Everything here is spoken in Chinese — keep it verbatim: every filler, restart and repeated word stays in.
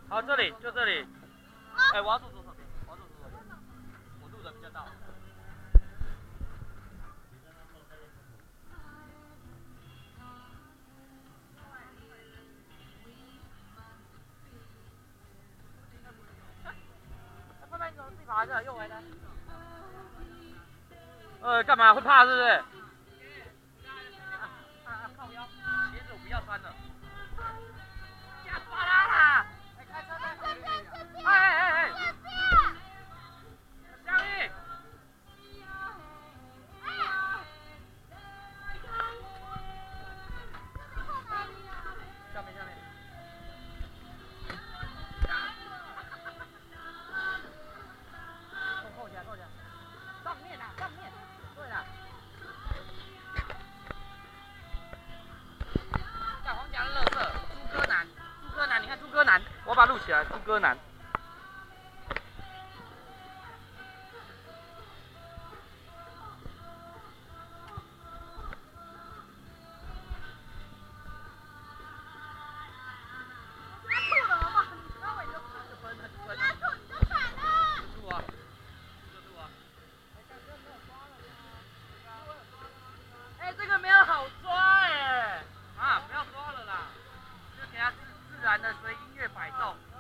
好，这里就这里。哎、欸，我要坐左手边，我要坐左手边，我路人比较大。妹妹，你怎么自己跑来这？右回的。呃，干嘛？会怕是不是？啊啊啊！靠腰，鞋子我不要穿了。吓死啦啦！哎，开车的。哎哎哎哎！香玉。下面下面。扣扣起来扣起来。上面啊上面。对了。小黄讲的乐色，猪哥男，猪哥男，你看猪哥男，我把它录起来，猪哥男。的随音乐摆动。